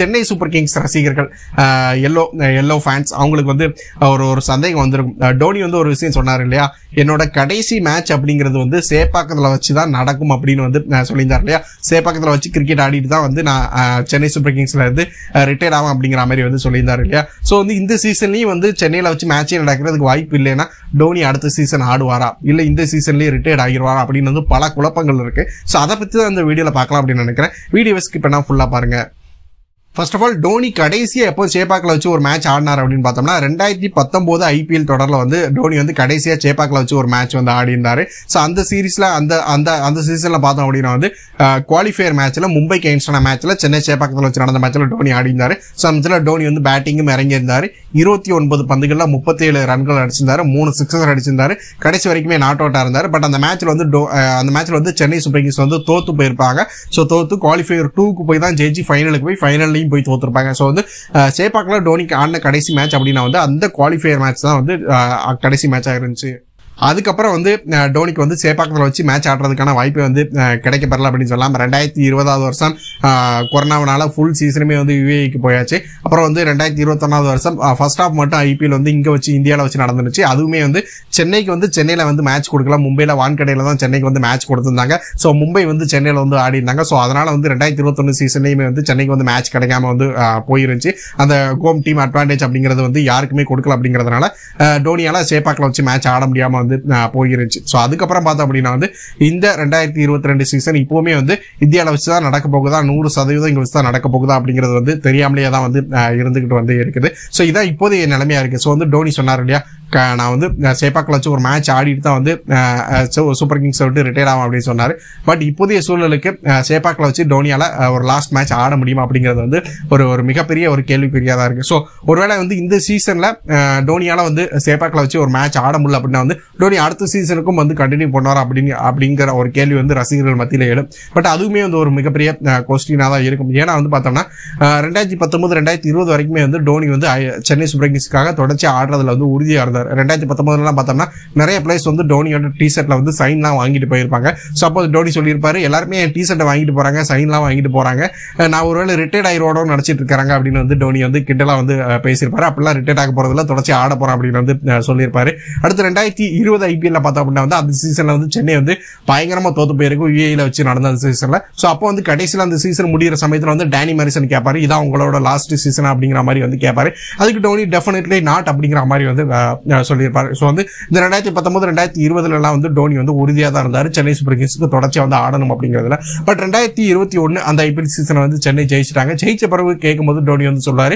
Chennai super kings ரசிகர்கள் yellow fans அவங்களுக்கு வந்து ஒரு சந்தேகம் வந்திருக்கும். டோனி வந்து ஒரு விஷயம் சொன்னார் இல்லையா, என்னோட கடைசி மேட்ச் அப்படிங்கிறது வந்து சேப்பாக்கத்துல வச்சுதான் நடக்கும் அப்படின்னு வந்து சொல்லியிருந்தார் இல்லையா. சேப்பாக்கத்துல வச்சு கிரிக்கெட் ஆடிட்டு தான் வந்து நான் சென்னை சூப்பர் கிங்ஸ்ல இருந்து ரிட்டையர் ஆகும் அப்படிங்கிற மாதிரி வந்து சொல்லியிருந்தாரு இல்லையா. ஸோ வந்து இந்த சீசன்லயும் வந்து சென்னையில வச்சு மேட்சே நடக்கிறதுக்கு வாய்ப்பு இல்லைன்னா டோனி அடுத்த சீசன் ஆடுவாரா இல்ல இந்த சீசன்லயே ரிட்டையர்ட் ஆகிடுவாரா அப்படின்னு வந்து பல குழப்பங்கள் இருக்கு. ஸோ அதை பத்தி தான் இந்த வீடியோல பார்க்கலாம் அப்படின்னு நினைக்கிறேன். வீடியோ ஸ்கிப் பண்ணா ஃபுல்லா பாருங்க. ஃபர்ஸ்ட் ஆஃப் ஆல் டோனி கடைசியா எப்போ சேப்பாக்கில் வச்சு ஒரு மேட்ச் ஆடினார் அப்படின்னு பார்த்தோம்னா 2019 IPL தொடரில் வந்து டோனி வந்து கடைசியா சேப்பாக்கில் வச்சு ஒரு மேட்ச் வந்து ஆடி இருந்தாரு. ஸோ அந்த சீரீஸ்ல அந்த சீசன்ல பார்த்தோம் அப்படின்னா வந்து குவாலிஃபயர் மேட்ச்ல மும்பைக்கு எகென்ஸ்டான மேட்ச்ல சென்னை சேப்பாக்கத்தில் வச்சு நடந்த மேட்ச்ல டோனி ஆடி இருந்தாரு. ஸோ அந்த டோனி வந்து பேட்டிங்கும் இறங்கி இருந்தாரு. 29 பந்துகள்ல 37 ரன்கள் அடிச்சிருந்தாரு, 3 சிக்ஸர் அடிச்சிருந்தாரு. கடைசி வரைக்குமே நாட் அவுட்டா இருந்தாரு. பட் அந்த மேட்ச்ல வந்து சென்னை சூப்பர் கிங்ஸ் வந்து தோத்து போயிருப்பாங்க. ஸோ தோத்து குவாலிஃபயர் 2க்கு போய் தான் ஜெயிச்சு ஃபைனலுக்கு போய் ஃபைனல் போய் தோத்துருப்பாங்க. சோ வந்து சேப்பாக்ல டோனிக்கு ஆடின கடைசி மேட்ச் அப்படின்னா வந்து அந்த குவாலிஃபயர் மேட்ச் தான் வந்து கடைசி மேட்சா இருந்துச்சு. அதுக்கப்புறம் வந்து டோனிக்கு வந்து சேப்பாக்கத்தில் வச்சு மேட்ச் ஆடுறதுக்கான வாய்ப்பு வந்து கிடைக்கப்பெறல அப்படின்னு சொல்லலாம். 2020 வருஷம் கொரோனாவனால ஃபுல் சீசனுமே வந்து யுஏஇக்கு போயாச்சு. அப்புறம் வந்து 2021 வருஷம் ஃபர்ஸ்ட் ஹாஃப் மட்டும் IPL வந்து இங்க வச்சு இந்தியாவில் வச்சு நடந்துருச்சு. அதுவுமே வந்து சென்னைக்கு வந்து சென்னையில வந்து மேட்ச் கொடுக்கல, மும்பையில வான்கடையில தான் சென்னைக்கு வந்து மேட்ச் கொடுத்திருந்தாங்க. ஸோ மும்பை வந்து சென்னையில வந்து ஆடி இருந்தாங்க. ஸோ அதனால வந்து 2021 சீசன்லயுமே வந்து சென்னைக்கு வந்து மேட்ச் கிடைக்காம வந்து போயிருந்துச்சு. அந்த ஹோம் டீம் அட்வான்டேஜ் அப்படிங்கிறது வந்து யாருக்குமே கொடுக்கல அப்படிங்கிறதுனால டோனியால சேப்பாக்கில் வச்சு மேட்ச் ஆட முடியாம வந்து போயிருச்சு. ஸோ அதுக்கப்புறம் பார்த்தோம் அப்படின்னா வந்து இந்த 2022 சீசன் இப்பவுமே வந்து இந்தியாவில் வச்சுதான் நடக்க போகுதா, 100% இங்க வச்சுதான் நடக்க போகுதா அப்படிங்கிறது வந்து தெரியாமலேயே தான் வந்து இருந்துகிட்டு வந்து இருக்குது. ஸோ இதான் இப்போதைய நிலைமையா இருக்கு. ஸோ வந்து டோனி சொன்னார் இல்லையா, நான் வந்து சேப்பாக்கில் வச்சு ஒரு மேட்ச் ஆடிட்டு தான் வந்து சூப்பர் கிங்ஸ் விட்டு ரிட்டையர் ஆகும் அப்படின்னு சொன்னாரு. பட் இப்போதைய சூழலுக்கு சேப்பாக்கில் வச்சு டோனியால ஒரு லாஸ்ட் மேட்ச் ஆட முடியுமா அப்படிங்கிறது வந்து ஒரு மிகப்பெரிய ஒரு கேள்விக்குறியா தான் இருக்கு. ஸோ ஒருவேளை வந்து இந்த சீசன்ல டோனியால வந்து சேப்பாக்கில் வச்சு ஒரு மேட்ச் ஆட முடியல அப்படின்னா வந்து டோனி அடுத்த சீசனுக்கும் வந்து கண்டினியூ பண்ணுவார் அப்படிங்கிற ஒரு கேள்வி வந்து ரசிகர்கள் மத்தியில எழும். பட் அதுவுமே வந்து ஒரு மிகப்பெரிய கொஸ்டினா தான் இருக்கும். ஏன்னா வந்து பார்த்தோம்னா 2019 2020 வரைக்குமே வந்து டோனி வந்து சென்னை சூப்பர் கிங்ஸ்க்காக தொடர்ச்சி ஆடுறதுல வந்து உறுதியா இருந்தார். 2019 பார்த்தோம்னா நிறைய பிளேயர்ஸ் வந்து டோனியோட டிஷர்ட்ல வந்து சைன்லாம் வாங்கிட்டு போயிருப்பாங்க. ஸோ அப்போ டோனி சொல்லியிருப்பாரு, எல்லாருமே என் டிஷர்ட்டை வாங்கிட்டு போறாங்க, சைன்லாம் வாங்கிட்டு போறாங்க, நான் ஒருவேளை ரிட்டையர்ட் ஆயிரோட நினைச்சிட்டு இருக்காங்க அப்படின்னு வந்து டோனி வந்து கிண்டலா வந்து பேசியிருப்பாரு. அப்படிலாம் ரிட்டையர்ட் ஆக போறதுல தொடர்ச்சி ஆட போறேன் அப்படின்னு வந்து சொல்லியிருப்பாரு. அடுத்து 2020 IPL பார்த்தோம் அப்படின்னா வந்து அந்த சீசன்ல வந்து சென்னை வந்து பயங்கரமா தோத்து போயிருக்கும் யுஏஇல வச்சு நடந்த அந்த சீசன்ல. ஸோ அப்போ வந்து கடைசியில் அந்த சீசன் முடிகிற சமயத்தில் வந்து டேனி மாரிசன் கேட்பாரு, இதான் உங்களோட லாஸ்ட் சீசன் அப்படிங்கிற மாதிரி வந்து கேட்பாரு. அதுக்கு டோனி டெஃபினெட்லி நாட் அப்படிங்கிற மாதிரி வந்து சொல்லியிருப்பாரு. ஸோ வந்து இந்த 2019 2020 வந்து டோனி வந்து உறுதியாக தான் இருந்தாரு சென்னை சூப்பர் கிங்ஸ்க்கு தொடர்ச்சியாக வந்து ஆடணும் அப்படிங்கிறதுல. பட் 2021 அந்த IPL சீசனை வந்து சென்னை ஜெயிச்சிட்டாங்க. ஜெயிச்ச பிறகு கேட்கும்போது டோனி வந்து சொல்றாரு,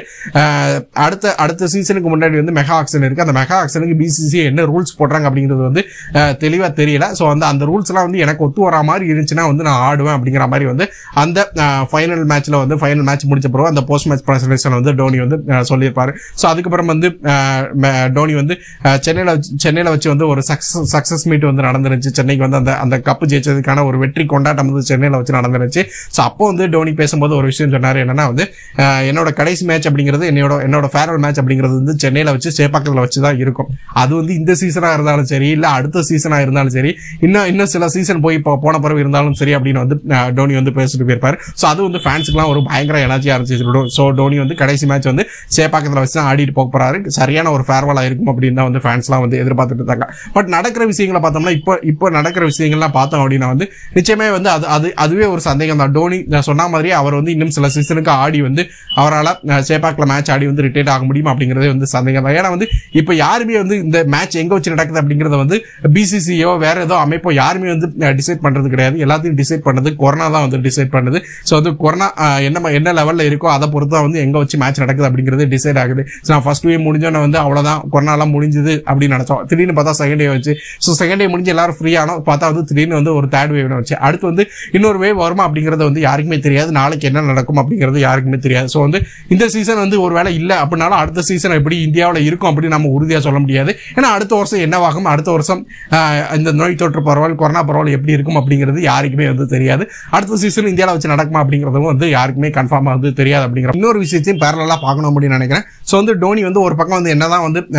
அடுத்த சீசனுக்கு முன்னாடி வந்து மெகா ஆக்ஷன் இருக்கு, அந்த மெகா ஆக்ஷனுக்கு BCCI என்ன ரூல்ஸ் போடுறாங்க அப்படிங்கிறது வந்து தெளிவா தெரியல. ஸோ வந்து அந்த ரூல்ஸ் எல்லாம் வந்து எனக்கு ஒத்து வரா மாதிரி இருந்துச்சுன்னா வந்து நான் ஆடுவேன் அப்படிங்கிற மாதிரி வந்து அந்த ஃபைனல் மேட்ச்ல வந்து ஃபைனல் மேட்ச் முடிச்ச பிறகு அந்த போஸ்ட் மேட்ச் பிரசன்டேஷன் வந்து டோனி வந்து சொல்லியிருப்பாரு. ஸோ அதுக்கப்புறம் வந்து டோனி வந்து சென்னையில வச்சு வந்து ஒரு சக்சஸ் மீட் வந்து நடந்துருச்சு. சென்னைக்கு வந்து அந்த கப்பு ஜெயிச்சதுக்கான ஒரு வெற்றி கொண்டாட்டம் வந்து சென்னையில வச்சு நடந்துருச்சு. ஸோ அப்போ வந்து டோனி பேசும்போது ஒரு விஷயம் சொன்னாரு, என்னன்னா வந்து என்னோட கடைசி மேட்ச் அப்படிங்கிறது என்னோட ஃபேர்வெல் மேட்ச் அப்படிங்கிறது வந்து சென்னையில வச்சு சேப்பாக்கத்தில் வச்சு தான் இருக்கும். அது வந்து இந்த சீசனா இருந்தாலும் சரி இல்ல அடுத்த சீசனா இருந்தாலும் சரி இன்னும் சில சீசன் போன பிறகு இருந்தாலும் சரி அப்படின்னு வந்து டோனி வந்து பேசிட்டு போயிருப்பாரு. ஸோ அது வந்து ஃபேன்ஸுக்குலாம் ஒரு பயங்கர எனர்ஜியா இருந்துச்சு. ஸோ டோனி வந்து கடைசி மேட்ச் வந்து சேப்பாக்கத்தில் வச்சு தான் ஆடிட்டு போக போறாரு, சரியான ஒரு ஃபேர்வெலா இருக்கும் அப்படின்னு தான் வந்து ஃபேன்ஸ்லாம் வந்து எதிர்பார்த்துட்டு இருந்தாங்க. பட் நடக்கிற விஷயங்களை பார்த்தோம்னா இப்போ நடக்கிற விஷயங்கள்லாம் பார்த்தோம் அப்படின்னா வந்து நிச்சயமே வந்து அதுவே ஒரு சந்தேகம் தான். டோனி சொன்ன மாதிரி அவர் வந்து இன்னும் சில சீசனுக்கு ஆடி வந்து அவரால் சேப்பாக்கில் மேட்ச் ஆடி வந்து ரிட்டையர்ட் ஆக முடியும் அப்படிங்கிறதே வந்து சந்தேகம் தான். ஏன்னா வந்து இப்போ யாருமே வந்து இந்த மேட்ச் எங்க வச்சு நடக்குது அப்படிங்கறத வந்து BCCIயோ வேற ஏதோ அமைப்போ யாருமே வந்து டிசைட் பண்றது கிடையாது. எல்லாத்தையும் டிசைட் பண்ணது கொரோனா தான் வந்து டிசைட் பண்ணுது. ஸோ வந்து கொரோனா என்ன லெவல்ல இருக்கோ அதை பொறுத்து தான் வந்து எங்க வச்சு மேட்ச் நடக்குது அப்படிங்கிறது டிசைட் ஆகுது. நான் ஃபர்ஸ்ட் வேவ் முடிஞ்சோன்னு வந்து அவ்வளவுதான் கொரோனாலாம் முடிஞ்சது அப்படின்னு நினைச்சோம். திடீர்னு பார்த்தா செகண்ட் வேவ் வச்சு. ஸோ செகண்ட் வேவ் முடிஞ்சு எல்லாரும் ஃப்ரீ ஆனோம், பார்த்தா வந்து திடீர்னு வந்து ஒரு தேர்ட் வேவ் வச்சு அடுத்து வந்து இன்னொரு வேவ் வருமா அப்படிங்கறது வந்து யாருக்குமே தெரியாது. நாளைக்கு என்ன நடக்கும் அப்படிங்கிறது யாருக்குமே தெரியாது. ஸோ வந்து இந்த சீசன் வந்து ஒருவேளை இல்ல அப்படின்னாலும் அடுத்த சீசன் எப்படி இந்தியாவில் இருக்கும் அப்படின்னு நம்ம உறுதியா சொல்ல முடியாது. ஏன்னா அடுத்த வருஷம் என்னவாகும், அடுத்த வருஷம் இந்த நோய் தொற்று பரவல் கொரோனா பரவல் எப்படி இருக்கும் அப்படிங்கிறது யாருக்குமே வந்து தெரியாது. அடுத்த சீசன் இந்தியாவில் வச்சு நடக்குமா அப்படிங்கிறதும் வந்து யாருக்குமே கன்ஃபார்மா வந்து தெரியாது. அப்படிங்கிற இன்னொரு விஷயத்தையும் பேரலா பார்க்கணும் அப்படின்னு நினைக்கிறேன். ஸோ வந்து டோனி வந்து ஒரு பக்கம் வந்து என்னதான் வந்து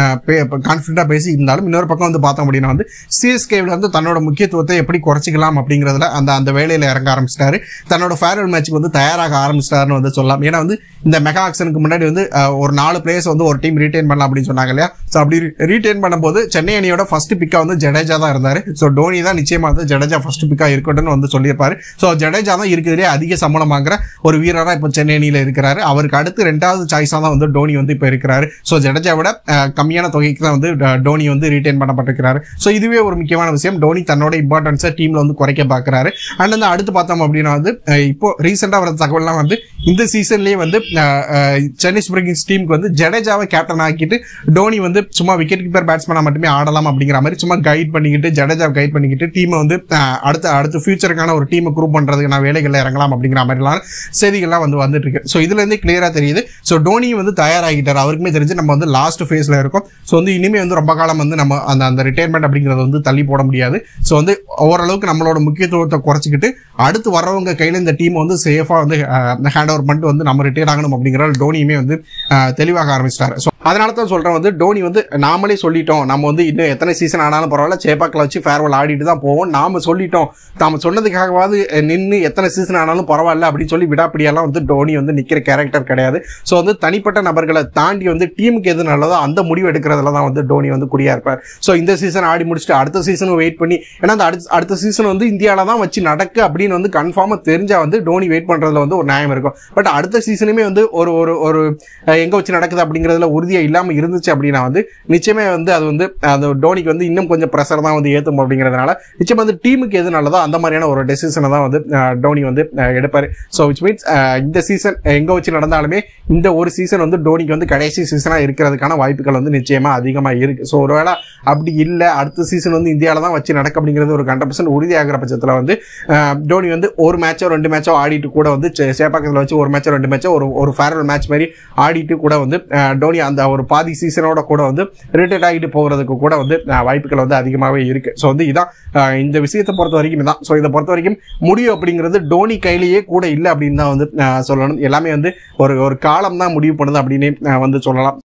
கான்ஃபிடண்டா பேசி இருந்தாலும் இன்னொரு பக்கம் வந்து பார்த்தோம் அப்படின்னா வந்து சிஎஸ்கேவில் வந்து தன்னோட முக்கியத்துவத்தை எப்படி குறைச்சிக்கலாம் அப்படிங்கிறதுல அந்த வேலையில இறங்க ஆரம்பிச்சிட்டாரு. தன்னோட ஃபேர்வெல் மேட்சுக்கு வந்து தயாராக ஆரம்பிச்சிட்டாருன்னு வந்து சொல்லலாம். ஏன்னா வந்து இந்த மெகா ஆக்ஷனுக்கு முன்னாடி வந்து ஒரு 4 பிளேயர்ஸ் வந்து ஒரு டீம் ரீடைன் பண்ணலாம் அப்படின்னு சொன்னாங்க இல்லையா. ஸோ அப்படி ரீடைன் பண்ணும்போது சென்னை அணியோட ஃபர்ஸ்ட் பிக்கா வந்து ஜடேஜா தான் இருந்தாரு. ஸோ டோனி தான் நிச்சயமா வந்து ஜடேஜா ஃபர்ஸ்ட் பிக்கா இருக்கட்டும்னு வந்து சொல்லியிருப்பாரு. ஸோ ஜடேஜா தான் இருக்கிறதுலே அதிக சம்பளம் வாங்குற ஒரு வீரரா இப்போ சென்னை அணியில இருக்கிறாரு. அவருக்கு அடுத்து 2வது சாய்ஸா தான் வந்து டோனி வந்து இப்போ இருக்கிறாரு. ஸோ ஜடேஜாவோட கம்மியான தொகைக்கு தான் வந்து டோனி வந்து ரீடைன் பண்ணப்பட்டிருக்கிறாரு. ஸோ இதுவே ஒரு முக்கியமான விஷயம். டோனி தன்னோட இம்பார்ட்டன்ஸை டீம்ல வந்து குறைக்க பார்க்கிறாரு. அண்ட் வந்து அடுத்து பார்த்தோம் அப்படின்னா வந்து இப்போ ரீசெண்டா வர தகவல்லாம் வந்து இந்த சீசன்லயே வந்து சென்னை சூப்பர் கிங்ஸ் டீமுக்கு வந்து ஜடேஜாவை கேப்டன் ஆக்கிட்டு டோனி வந்து சும்மா விக்கெட் கீப்பர் பேட்ஸ்மேனா மட்டுமே ஆடலாம் அப்படிங்கிற மாதிரி சும்மா கைட் பண்ணிக்கிட்டு ஜடேஜா கைட் பண்ணிக்கிட்டு டீமை வந்து அடுத்த ஃபியூச்சருக்கான ஒரு டீமை குரூப் பண்றதுக்கான வேலைகள்ல இறங்கலாம் அப்படிங்கிற மாதிரிலாம் செய்திகள்லாம் வந்து வந்துட்டு இருக்கு. ஸோ இதுல இருந்து கிளியரா தெரியுது. ஸோ டோனி வந்து தயாராகிட்டார். அவருக்குமே தெரிஞ்சு நம்ம வந்து லாஸ்ட் ஃபேஸ்ல இருக்கோம். ஸோ வந்து இனிமே வந்து ரொம்ப காலம் வந்து நம்ம அந்த ரிட்டையர்மெண்ட் அப்படிங்கறத வந்து தள்ளி போட முடியாது. ஸோ வந்து ஓரளவுக்கு நம்மளோட முக்கியத்துவத்தை குறைச்சிக்கிட்டு அடுத்து வர்றவங்க கையில இந்த டீம் வந்து சேஃபா வந்து ஹேண்ட் ஓவர் பண்ணிட்டு வந்து நம்ம ரிட்டையர் ஆகணும் அப்படிங்கிற டோனியுமே வந்து தெளிவாக ஆரம்பிச்சிட்டாரு. ஸோ அதனால தான் சொல்றேன் வந்து டோனி வந்து நாமளே சொல்லிட்டோம், நம்ம வந்து இன்னும் எத்தனை சீசன் ஆனாலும் பரவாயில்ல சேப்பாக்கில் வச்சு ஃபேர்வெல் ஆடிட்டு தான் போவோம், நாம சொல்லிட்டோம், நாம சொன்னதுக்காகவாது நின்று எத்தனை சீசன் ஆனாலும் பரவாயில்ல அப்படின்னு சொல்லி விடாப்பிடியெல்லாம் வந்து டோனி வந்து நிக்கிற கேரக்டர் கிடையாது. ஸோ வந்து தனிப்பட்ட நபர்களை தாண்டி வந்து டீமுக்கு எது நல்லதோ அந்த முடிவு எடுக்கிறதுல தான் வந்து டோனி வந்து குறியா இருப்பார். ஸோ இந்த சீசன் ஆடி முடிச்சுட்டு அடுத்த சீசனும் வெயிட் பண்ணி, ஏன்னா அந்த அடுத்த சீசன் வந்து இந்தியாவில தான் வச்சு நடக்கு அப்படின்னு வந்து கன்ஃபார்மா தெரிஞ்சா வந்து டோனி வெயிட் பண்றதுல வந்து ஒரு நியாயம் இருக்கும். பட் அடுத்த சீசனுமே வந்து ஒரு எங்க வச்சு நடக்குது அப்படிங்கிறதுல உறுதியா இல்லாம இருந்துச்சு அப்படின்னா வந்து நிச்சயமே வந்து அது வந்து அந்த டோனிக்கு வந்து இன்னும் கொஞ்சம் பிரஷர் தான் வந்து ஏத்தும் அப்படிங்கிறதுனால நிச்சயமா வந்து டீமுக்கு எது நல்லதோ அந்த மாதிரியான ஒரு டெசிஷனை தான் வந்து டோனி வந்து எடுப்பாரு. ஸோ விச் மீன்ஸ் இந்த சீசன் எங்க வச்சு நடந்தாலுமே இந்த ஒரு சீசன் வந்து டோனிக்கு வந்து கடைசி சீசனா இருக்கிறதுக்கான வாய்ப்புகள் வந்து நிச்சயமா அதிகமா இருக்கு. ஸோ ஒருவேளை அப்படி இல்லை அடுத்த சீசன் வந்து இந்தியாவில தான் வச்சு நடக்க அப்படிங்கிறது ஒரு 100% உறுதியாகிற பட்சத்தில் வந்து டோனி வந்து ஒரு மேட்சோ 2 மேட்சோ ஆடிட்டு கூட வந்து சேப்பாக்கத்தில் வச்சு ஒரு மேட்சோ 2 மேட்சோ ஒரு ஃபேர்வெல் மேட்ச் மாதிரி ஆடிட்டு கூட வந்து டோனி அந்த ஒரு பாதி சீசனோட கூட வந்து ரிட்டையர்ட் ஆகிட்டு போகிறதுக்கு கூட வந்து வாய்ப்புகள் வந்து அதிகமாகவே இருக்கு. ஸோ வந்து இதான் இந்த விஷயத்தை பொறுத்த வரைக்கும் தான். ஸோ இதை பொறுத்த வரைக்கும் முடிவு அப்படிங்கிறது டோனி கையிலேயே கூட இல்லை அப்படின்னு தான் வந்து சொல்லணும். எல்லாமே வந்து ஒரு காலம் தான் முடிவு பண்ணுது அப்படின்னு வந்து சொல்லலாம்.